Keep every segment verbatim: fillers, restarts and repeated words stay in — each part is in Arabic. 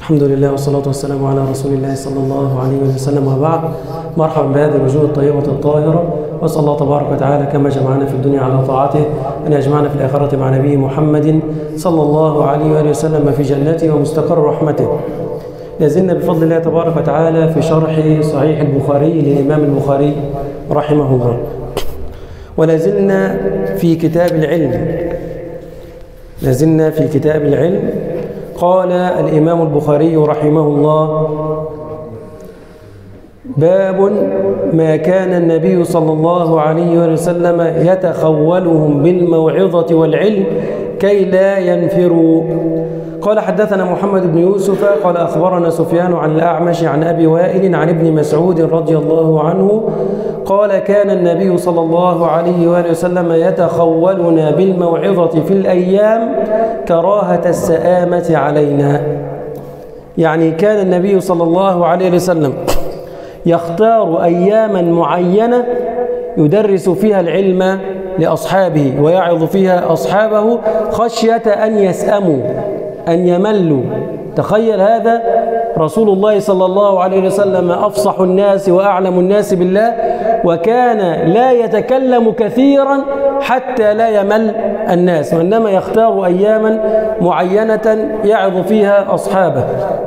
الحمد لله والصلاة والسلام على رسول الله صلى الله عليه وسلم، وبعد. مرحبا بهذه الوجوه الطيبة الطاهرة، وأسأل الله تبارك وتعالى كما جمعنا في الدنيا على طاعته أن يجمعنا في الآخرة مع نبيه محمد صلى الله عليه وآله وسلم في جنته ومستقر رحمته. لازلنا بفضل الله تبارك وتعالى في شرح صحيح البخاري للإمام البخاري رحمه الله، ولازلنا في كتاب العلم لازلنا في كتاب العلم. قال الإمام البخاري رحمه الله: باب ما كان النبي صلى الله عليه وسلم يتخولهم بالموعظة والعلم كي لا ينفروا. قال: حدثنا محمد بن يوسف قال أخبرنا سفيان عن الأعمش عن أبي وائل عن ابن مسعود رضي الله عنه قال: كان النبي صلى الله عليه وآله وسلم يتخولنا بالموعظة في الأيام كراهة السآمة علينا. يعني كان النبي صلى الله عليه وسلم يختار أياما معينة يدرس فيها العلم لأصحابه ويعظ فيها أصحابه خشية أن يسأموا، أن يملوا. تخيل هذا رسول الله صلى الله عليه وسلم أفصح الناس وأعلم الناس بالله، وكان لا يتكلم كثيرا حتى لا يمل الناس، وإنما يختار أياما معينة يعظ فيها أصحابه.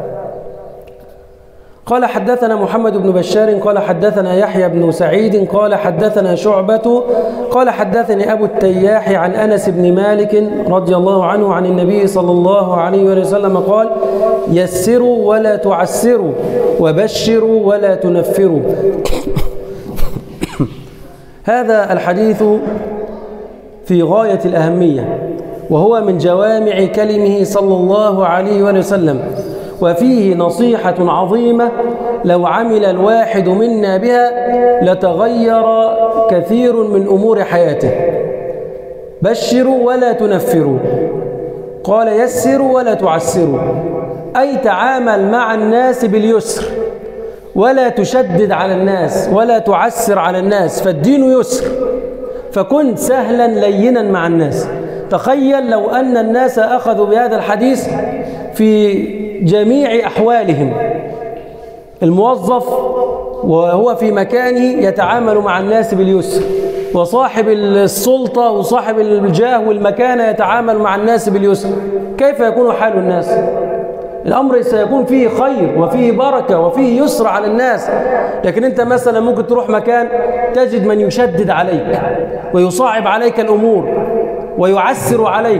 قال: حدثنا محمد بن بشار قال حدثنا يحيى بن سعيد قال حدثنا شعبة قال حدثني أبو التياح عن أنس بن مالك رضي الله عنه عن النبي صلى الله عليه وسلم قال: يسروا ولا تعسروا وبشروا ولا تنفروا. هذا الحديث في غاية الأهمية، وهو من جوامع كلمه صلى الله عليه وسلم، وفيه نصيحة عظيمة لو عمل الواحد منا بها لتغير كثير من أمور حياته. بشروا ولا تنفروا، قال: يسروا ولا تعسروا، أي تعامل مع الناس باليسر ولا تشدد على الناس ولا تعسر على الناس، فالدين يسر، فكن سهلا لينا مع الناس. تخيل لو أن الناس أخذوا بهذا الحديث في جميع أحوالهم. الموظف وهو في مكانه يتعامل مع الناس باليسر، وصاحب السلطة وصاحب الجاه والمكانة يتعامل مع الناس باليسر، كيف يكون حال الناس؟ الأمر سيكون فيه خير وفيه بركة وفيه يسر على الناس. لكن أنت مثلا ممكن تروح مكان تجد من يشدد عليك ويصعب عليك الأمور ويعسر عليك،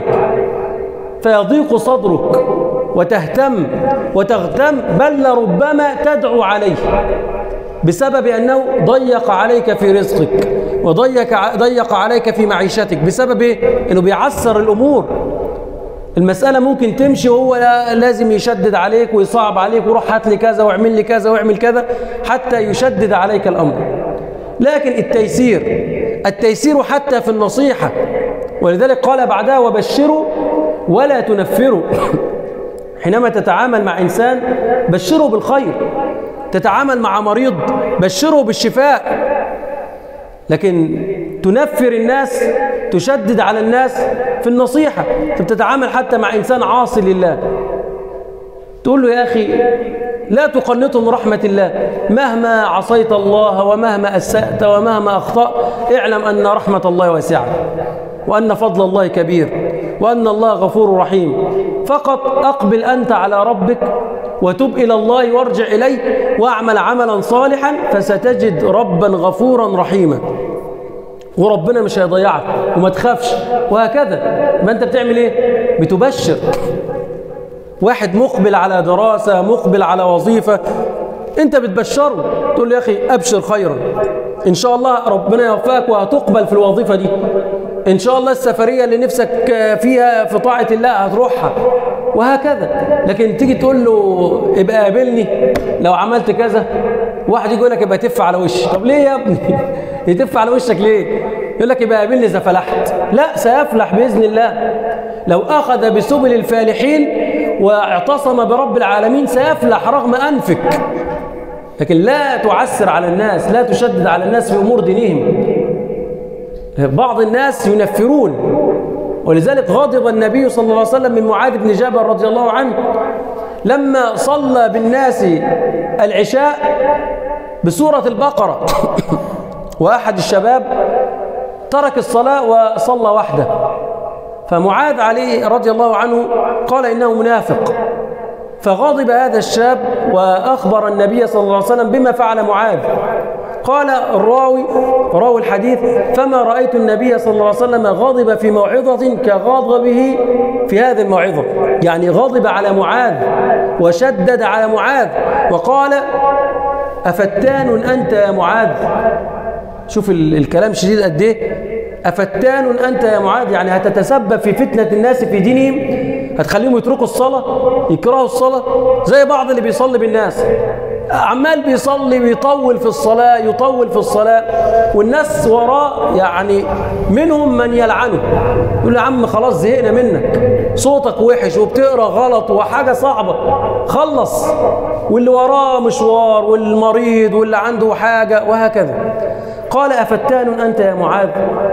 فيضيق صدرك وتهتم وتغتم، بل لربما تدعو عليه بسبب أنه ضيق عليك في رزقك وضيق ضيق عليك في معيشتك، بسبب إيه؟ أنه بيعسر الأمور. المسألة ممكن تمشي وهو لازم يشدد عليك ويصعب عليك، وروح هات لي كذا واعمل لي كذا واعمل كذا حتى يشدد عليك الأمر. لكن التيسير التيسير حتى في النصيحة، ولذلك قال بعدها: وبشروا ولا تنفروا. حينما تتعامل مع إنسان بشره بالخير، تتعامل مع مريض بشره بالشفاء، لكن تنفر الناس، تشدد على الناس في النصيحة. تتعامل حتى مع إنسان عاصي لله، تقول له: يا أخي لا تقنطه من رحمة الله، مهما عصيت الله ومهما أسأت ومهما أخطأت اعلم أن رحمة الله واسعة، وأن فضل الله كبير، وأن الله غفور رحيم. فقط أقبل أنت على ربك وتب إلى الله وارجع إليه واعمل عملا صالحا فستجد ربا غفورا رحيما، وربنا مش هيضيعك وما تخافش، وهكذا. ما أنت بتعمل إيه؟ بتبشر. واحد مقبل على دراسة، مقبل على وظيفة، أنت بتبشره، تقول له: يا أخي أبشر خيرا، إن شاء الله ربنا يوفقك وهتقبل في الوظيفة دي، إن شاء الله السفرية اللي نفسك فيها في طاعة الله هتروحها، وهكذا. لكن تيجي تقول له: ابقى قابلني لو عملت كذا، واحد يقول لك: ابقى تف على وشي. طب ليه يا ابني يتف على وشك ليه؟ يقول لك: ابقى قابلني إذا فلحت. لا، سيفلح بإذن الله. لو أخذ بسبل الفالحين واعتصم برب العالمين سيفلح رغم أنفك. لكن لا تعسر على الناس، لا تشدد على الناس في أمور دينهم. بعض الناس ينفرون، ولذلك غضب النبي صلى الله عليه وسلم من معاذ بن جبل رضي الله عنه لما صلى بالناس العشاء بسورة البقرة وأحد الشباب ترك الصلاة وصلى وحده، فمعاذ عليه رضي الله عنه قال إنه منافق، فغضب هذا الشاب وأخبر النبي صلى الله عليه وسلم بما فعل معاذ. قال الراوي راوي الحديث: فما رأيت النبي صلى الله عليه وسلم غضب في موعظة كغضبه في هذه الموعظة، يعني غضب على معاذ وشدد على معاذ وقال: أفتان أنت يا معاذ. شوف الكلام شديد قد ايه. أفتان أنت يا معاذ، يعني هتتسبب في فتنة الناس في دينهم، هتخليهم يتركوا الصلاة، يكرهوا الصلاة، زي بعض اللي بيصلي بالناس، عمال بيصلي ويطول في الصلاة يطول في الصلاة والناس وراه، يعني منهم من يلعنه، يقول له: يا عم خلاص زهقنا منك، صوتك وحش وبتقرأ غلط وحاجة صعبة، خلص. واللي وراه مشوار والمريض واللي عنده حاجة وهكذا. قال: أفتان أنت يا معاذ،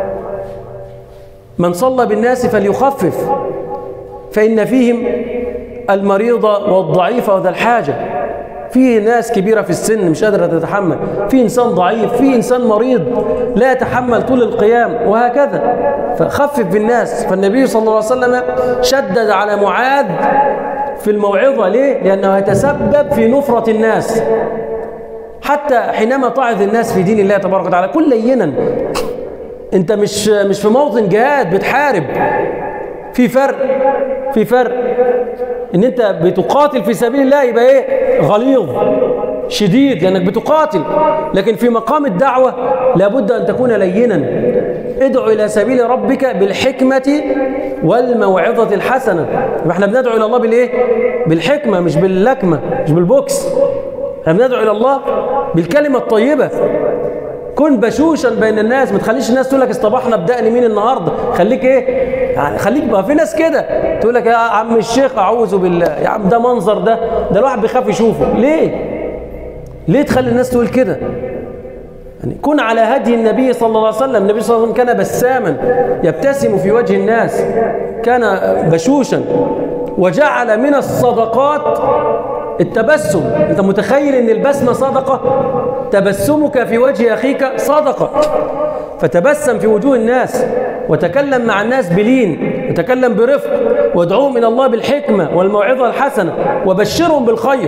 من صلى بالناس فليخفف، فإن فيهم المريض والضعيف وذا الحاجة. في ناس كبيرة في السن مش قادرة تتحمل، في إنسان ضعيف، في إنسان مريض لا يتحمل طول القيام وهكذا، فخفف بالناس. فالنبي صلى الله عليه وسلم شدد على معاذ في الموعظة. ليه؟ لأنه يتسبب في نفرة الناس. حتى حينما تعظ الناس في دين الله تبارك وتعالى كن لينا، انت مش مش في موطن جهاد بتحارب، في فرق في فرق ان انت بتقاتل في سبيل الله يبقى ايه؟ غليظ شديد لانك بتقاتل، لكن في مقام الدعوة لابد ان تكون لينا. ادعو الى سبيل ربك بالحكمة والموعظة الحسنة. احنا بندعو الى الله بالايه؟ بالحكمة، مش باللكمة، مش بالبوكس. احنا بندعو الى الله بالكلمة الطيبة. كن بشوشا بين الناس، ما تخليش الناس تقول لك اصطبحنا بدقن مين النهارده، خليك ايه؟ يعني خليك بقى. في ناس كده تقول لك: يا عم الشيخ اعوذ بالله، يا عم ده منظر، ده ده الواحد بيخاف يشوفه. ليه؟ ليه تخلي الناس تقول كده؟ يعني كن على هدي النبي صلى الله عليه وسلم. النبي صلى الله عليه وسلم كان بساما يبتسم في وجه الناس، كان بشوشا، وجعل من الصدقات التبسم. انت متخيل ان البسمة صدقة؟ تبسمك في وجه اخيك صدقة. فتبسم في وجوه الناس وتكلم مع الناس بلين، وتكلم برفق، وادعوهم الى الله بالحكمة والموعظة الحسنة، وبشرهم بالخير.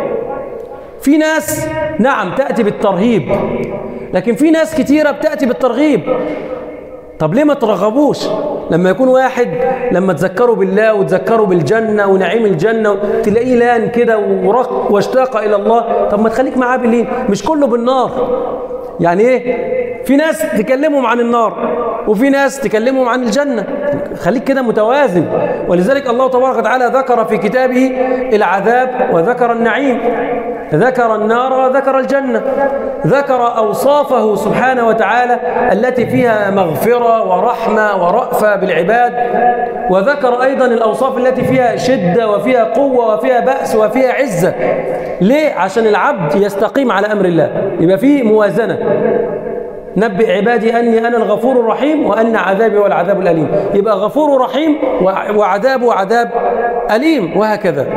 في ناس نعم تأتي بالترهيب، لكن في ناس كتيرة بتأتي بالترغيب. طب ليه ما ترغبوش؟ لما يكون واحد لما تذكروا بالله وتذكروا بالجنة ونعيم الجنة تلاقيه لان كده ورق واشتاق إلى الله، طب ما تخليك معاه بالليل، مش كله بالنار. يعني ايه؟ في ناس تكلمهم عن النار وفي ناس تكلمهم عن الجنة، خليك كده متوازن. ولذلك الله تبارك وتعالى ذكر في كتابه العذاب وذكر النعيم، ذكر النار وذكر الجنة، ذكر أوصافه سبحانه وتعالى التي فيها مغفرة ورحمة ورأفة بالعباد، وذكر أيضا الأوصاف التي فيها شدة وفيها قوة وفيها بأس وفيها عزة. ليه؟ عشان العبد يستقيم على أمر الله، يبقى فيه موازنة. نبئ عبادي أني أنا الغفور الرحيم وأن عذابي هو العذاب الأليم، يبقى غفور رحيم وعذابه عذاب أليم وهكذا.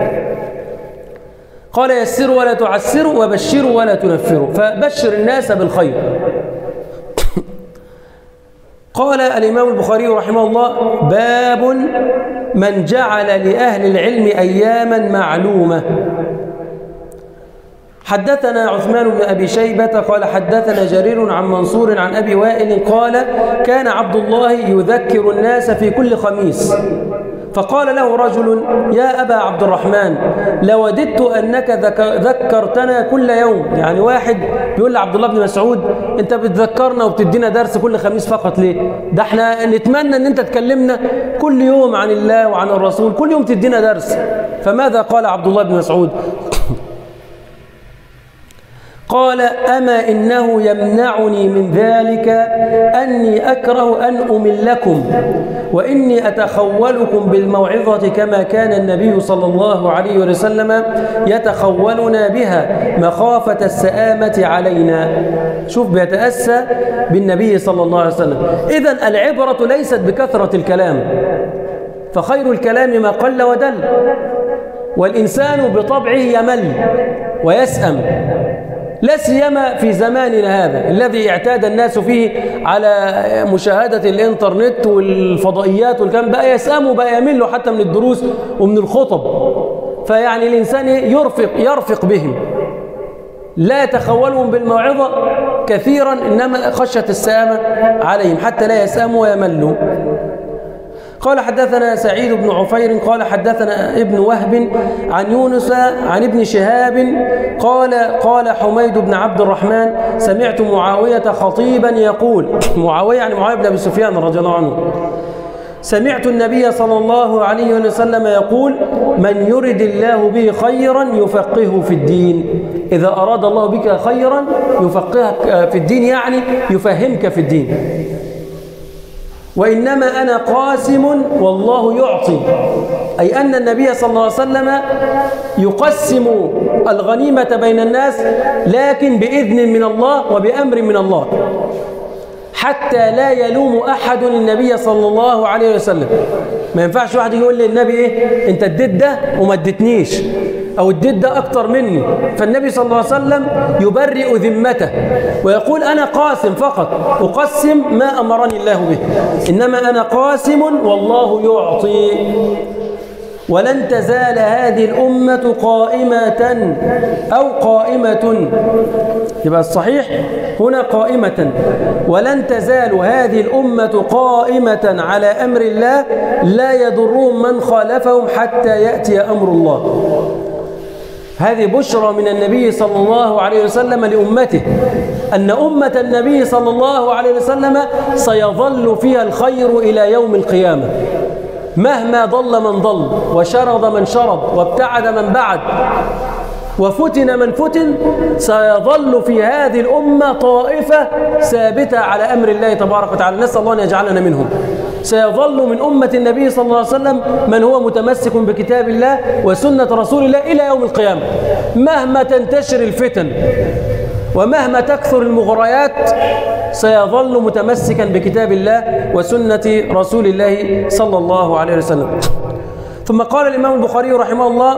قال: يسروا ولا تعسروا وبشروا ولا تنفروا، فبشر الناس بالخير. قال الإمام البخاري رحمه الله: باب من جعل لأهل العلم أياما معلومة. حدثنا عثمان بن أبي شيبة قال حدثنا جرير عن منصور عن أبي وائل قال: كان عبد الله يذكر الناس في كل خميس، فقال له رجل: يا أبا عبد الرحمن، لوددت أنك ذكرتنا كل يوم. يعني واحد بيقول لعبد الله بن مسعود: أنت بتذكرنا وبتدينا درس كل خميس فقط ليه؟ ده احنا نتمنى أن أنت تكلمنا كل يوم عن الله وعن الرسول، كل يوم تدينا درس. فماذا قال عبد الله بن مسعود؟ قال: أما إنه يمنعني من ذلك أني أكره أن أملكم، وإني أتخولكم بالموعظة كما كان النبي صلى الله عليه وسلم يتخولنا بها مخافة السآمة علينا. شوف، بيتأسى بالنبي صلى الله عليه وسلم. إذن العبرة ليست بكثرة الكلام، فخير الكلام ما قل ودل. والإنسان بطبعه يمل ويسأم، لا سيما في زماننا هذا الذي اعتاد الناس فيه على مشاهدة الإنترنت والفضائيات والكلام، بقى يسأموا بقى يملوا حتى من الدروس ومن الخطب. فيعني الإنسان يرفق يرفق بهم، لا يتخولهم بالموعظة كثيرا، إنما خشية السامة عليهم حتى لا يسأموا ويملوا. قال حدثنا سعيد بن عفير قال حدثنا ابن وهب عن يونس عن ابن شهاب قال قال حميد بن عبد الرحمن سمعت معاوية خطيبا يقول، معاوية يعني معاوية بن أبي سفيان رضي الله عنه، سمعت النبي صلى الله عليه وسلم يقول من يرد الله به خيرا يفقهه في الدين. إذا أراد الله بك خيرا يفقهك في الدين، يعني يفهمك في الدين. وإنما أنا قاسم والله يعطي، أي أن النبي صلى الله عليه وسلم يقسم الغنيمة بين الناس، لكن بإذن من الله وبأمر من الله، حتى لا يلوم أحد النبي صلى الله عليه وسلم. ما ينفعش واحد يقول للنبي إيه أنت اديت ده وما اديتنيش، أو اديت ده أكتر مني. فالنبي صلى الله عليه وسلم يبرئ ذمته ويقول أنا قاسم فقط، أقسم ما أمرني الله به، إنما أنا قاسم والله يعطي. ولن تزال هذه الأمة قائمة أو قائمة، يبقى الصحيح هنا قائمة. ولن تزال هذه الأمة قائمة على أمر الله لا يضرهم من خالفهم حتى يأتي أمر الله. هذه بشرى من النبي صلى الله عليه وسلم لأمته، أن أمة النبي صلى الله عليه وسلم سيظل فيها الخير إلى يوم القيامة، مهما ضل من ضل وشرد من شرد وابتعد من بعد وفتن من فتن، سيظل في هذه الأمة طائفة ثابتة على أمر الله تبارك وتعالى، نسأل الله أن يجعلنا منهم. سيظل من أمة النبي صلى الله عليه وسلم من هو متمسك بكتاب الله وسنة رسول الله إلى يوم القيامة، مهما تنتشر الفتن ومهما تكثر المغريات سيظل متمسكا بكتاب الله وسنة رسول الله صلى الله عليه وسلم. ثم قال الإمام البخاري رحمه الله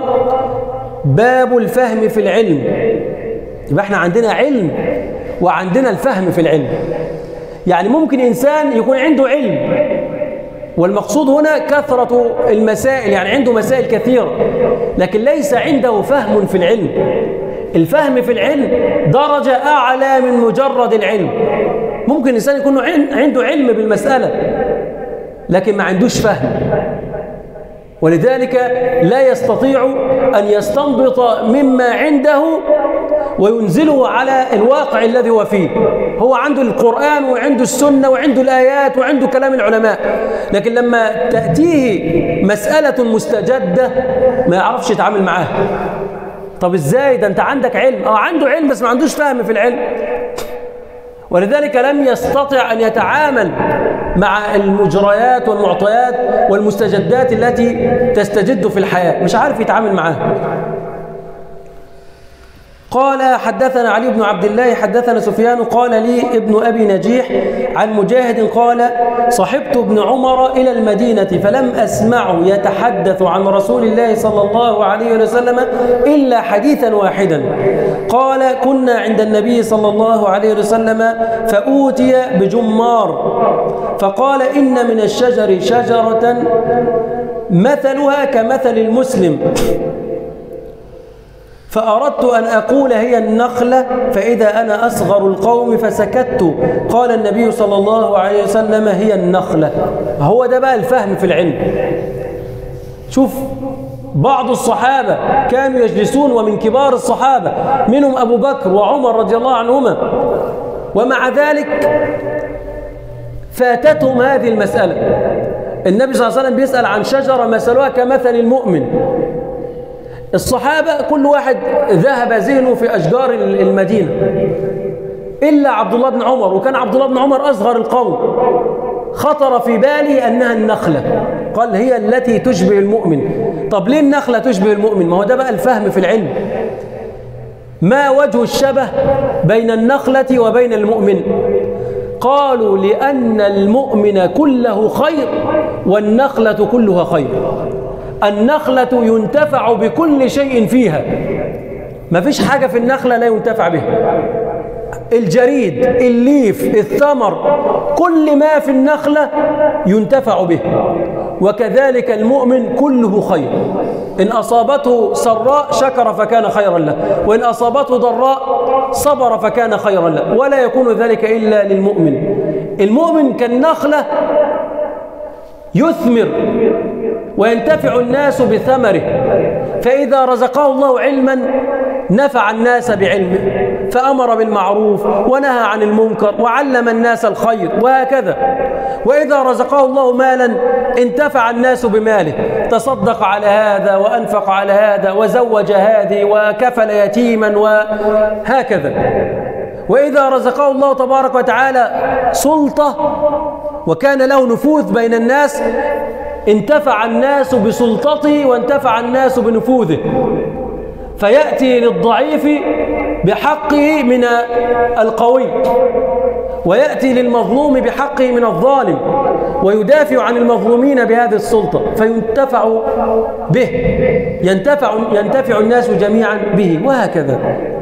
باب الفهم في العلم. يبقى احنا عندنا علم وعندنا الفهم في العلم. يعني ممكن إنسان يكون عنده علم، والمقصود هنا كثرة المسائل، يعني عنده مسائل كثيرة، لكن ليس عنده فهم في العلم. الفهم في العلم درجة أعلى من مجرد العلم. ممكن الإنسان يكون عنده علم بالمسألة لكن ما عندوش فهم، ولذلك لا يستطيع أن يستنبط مما عنده وينزله على الواقع الذي هو فيه. هو عنده القرآن وعنده السنة وعنده الآيات وعنده كلام العلماء، لكن لما تأتيه مسألة مستجدة ما يعرفش يتعامل معاها. طب إزاي ده أنت عندك علم؟ أو عنده علم بس ما عندوش فهم في العلم، ولذلك لم يستطع أن يتعامل مع المجريات والمعطيات والمستجدات التي تستجد في الحياة، مش عارف يتعامل معها. قال حدثنا علي بن عبد الله حدثنا سفيان قال لي ابن أبي نجيح عن مجاهد قال صحبت ابن عمر إلى المدينة فلم أسمعه يتحدث عن رسول الله صلى الله عليه وسلم إلا حديثا واحدا. قال كنا عند النبي صلى الله عليه وسلم فأوتي بجمار فقال إن من الشجر شجرة مثلها كمثل المسلم، فأردت أن أقول هي النخلة فإذا أنا أصغر القوم فسكت. قال النبي صلى الله عليه وسلم هي النخلة. هو ده بقى الفهم في العلم. شوف بعض الصحابة كانوا يجلسون، ومن كبار الصحابة منهم أبو بكر وعمر رضي الله عنهما، ومع ذلك فاتتهم هذه المسألة. النبي صلى الله عليه وسلم بيسأل عن شجرة مثلها كمثل المؤمن. الصحابة كل واحد ذهب ذهنه في أشجار المدينة إلا عبد الله بن عمر، وكان عبد الله بن عمر أصغر القوم. خطر في بالي أنها النخلة، قال هي التي تشبه المؤمن. طب ليه النخلة تشبه المؤمن؟ ما هو ده بقى الفهم في العلم. ما وجه الشبه بين النخلة وبين المؤمن؟ قالوا لأن المؤمن كله خير والنخلة كلها خير. النخلة ينتفع بكل شيء فيها، ما فيش حاجة في النخلة لا ينتفع بها. الجريد، الليف، الثمر، كل ما في النخلة ينتفع به. وكذلك المؤمن كله خير، إن أصابته سراء شكر فكان خيرا له، وإن أصابته ضراء صبر فكان خيرا له، ولا يكون ذلك إلا للمؤمن. المؤمن كالنخلة يثمر وينتفع الناس بثمره، فإذا رزقه الله علما نفع الناس بعلمه، فأمر بالمعروف ونهى عن المنكر وعلم الناس الخير، وهكذا. وإذا رزقه الله مالا انتفع الناس بماله، تصدق على هذا وأنفق على هذا وزوج هذه وكفل يتيما وهكذا. وإذا رزقه الله تبارك وتعالى سلطة وكان له نفوذ بين الناس انتفع الناس بسلطته وانتفع الناس بنفوذه، فيأتي للضعيف بحقه من القوي، ويأتي للمظلوم بحقه من الظالم، ويدافع عن المظلومين بهذه السلطة، فينتفع به، ينتفع, ينتفع الناس جميعا به، وهكذا.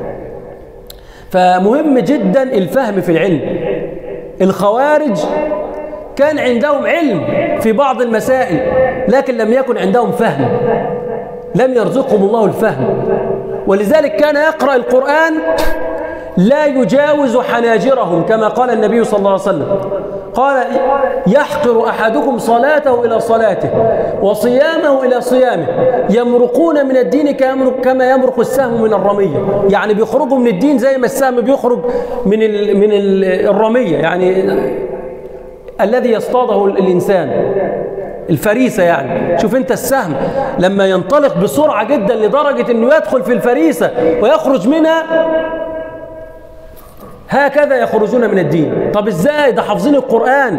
فمهم جدا الفهم في العلم. الخوارج كان عندهم علم في بعض المسائل، لكن لم يكن عندهم فهم، لم يرزقهم الله الفهم، ولذلك كان يقرأ القرآن لا يجاوز حناجرهم، كما قال النبي صلى الله عليه وسلم، قال: يحقر أحدكم صلاته إلى صلاته وصيامه إلى صيامه، يمرقون من الدين كما يمرق السهم من الرمية. يعني بيخرجوا من الدين زي ما السهم بيخرج من ال من ال الرمية، يعني الذي يصطاده الإنسان، الفريسة. يعني شوف انت السهم لما ينطلق بسرعة جدا لدرجة انه يدخل في الفريسة ويخرج منها، هكذا يخرجون من الدين. طب ازاي؟ ده حافظين القرآن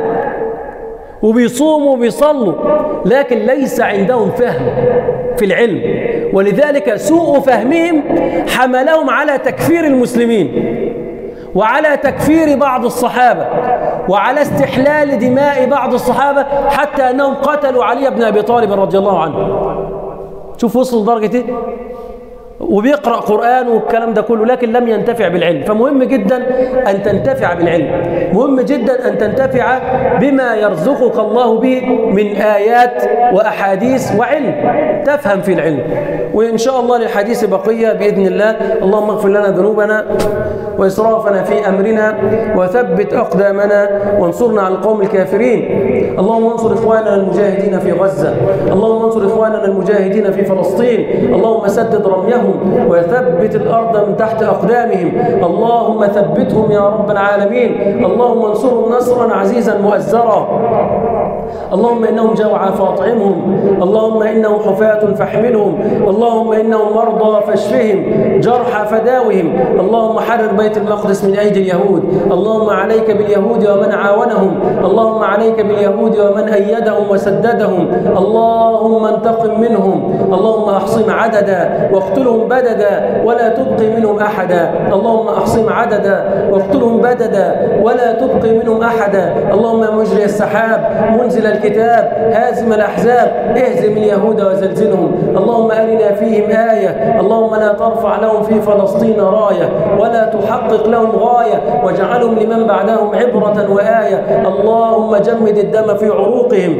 وبيصوموا وبيصلوا، لكن ليس عندهم فهم في العلم، ولذلك سوء فهمهم حملهم على تكفير المسلمين، وعلى تكفير بعض الصحابة، وعلى استحلال دماء بعض الصحابة، حتى أنهم قتلوا علي بن أبي طالب رضي الله عنه. شوف وصل لدرجة إيه؟ وبيقرأ قرآن والكلام ده كله، لكن لم ينتفع بالعلم. فمهم جدا أن تنتفع بالعلم، مهم جدا أن تنتفع بما يرزقك الله به من آيات وأحاديث وعلم، تفهم في العلم. وإن شاء الله للحديث بقية بإذن الله. اللهم اغفر لنا ذنوبنا وإسرافنا في أمرنا، وثبت أقدامنا، وانصرنا على القوم الكافرين. اللهم انصر إخواننا المجاهدين في غزة، اللهم انصر إخواننا المجاهدين في فلسطين، اللهم سدد رميهم وثبت الأرض من تحت أقدامهم، اللهم ثبتهم يا رب العالمين، اللهم انصرهم نصرا عزيزا مؤزرا. اللهم إنهم جوعى فأطعمهم، اللهم إنهم حفاة فاحملهم، اللهم إنهم مرضى فاشفهم، جرحى فداوهم. اللهم حرر بيت المقدس من أيدي اليهود، اللهم عليك باليهود ومن عاونهم، اللهم عليك باليهود ومن أيدهم وسددهم، اللهم انتقم منهم، اللهم أحصهم عددا واقتلهم بددا ولا تبقي منهم أحدا، اللهم أحصهم عددا واقتلهم بددا ولا تبقي منهم أحدا. اللهم مجري السحاب، منزل الكتاب، هازم الأحزاب، اهزم اليهود وزلزلهم. اللهم أرنا فيهم آية، اللهم لا ترفع لهم في فلسطين راية ولا تحقق لهم غاية، واجعلهم لمن بعدهم عبرة وآية. اللهم جمد الدم في عروقهم،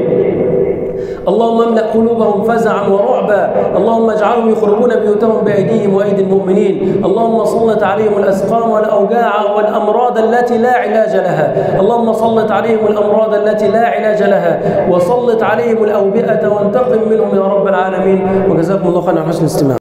اللهم املأ قلوبهم فزعا ورعبا، اللهم اجعلهم يخربون بيوتهم بأيديهم وأيدي المؤمنين. اللهم سلط عليهم الأسقام والأوجاع والأمراض التي لا علاج لها، اللهم سلط عليهم الأمراض التي لا علاج لها، وسلط عليهم الأوبئة وانتقم منهم يا رب العالمين. وجزاكم الله خيرا على حسن الاستماع.